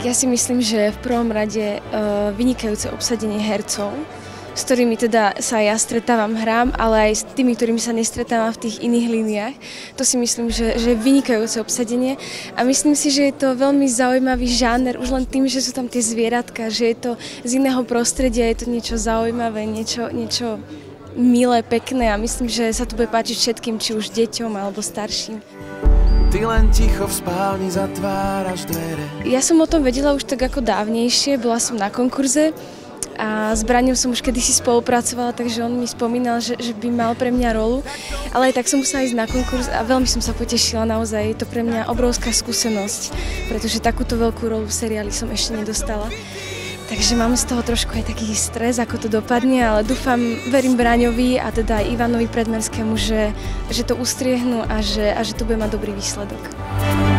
Ja si myslím, že v prvom rade vynikajúce obsadenie hercov, s ktorými teda sa ja stretávam, hrám, ale aj s tými, ktorými sa nestretávam v tých iných líniách. To si myslím, že je vynikajúce obsadenie a myslím si, že je to veľmi zaujímavý žáner už len tým, že sú tam tie zvieratka, že je to z iného prostredia, je to niečo zaujímavé, niečo milé, pekné a myslím, že sa to bude páčiť všetkým, či už deťom alebo starším. Ty len ticho v spálni zatváraš dvere. Ja som o tom vedela už tak ako dávnejšie, bola som na konkurze a s Braňom som už kedysi spolupracovala, takže on mi spomínal, že by mal pre mňa rolu, ale aj tak som musela ísť na konkurs a veľmi som sa potešila, naozaj je to pre mňa obrovská skúsenosť, pretože takúto veľkú rolu v seriáli som ešte nedostala. Takže mám z toho trošku aj taký stres, ako to dopadne, ale dúfam, verím Braňovi a teda aj Ivanovi Predmerskému, že to ustriehnú a že to bude mať dobrý výsledok.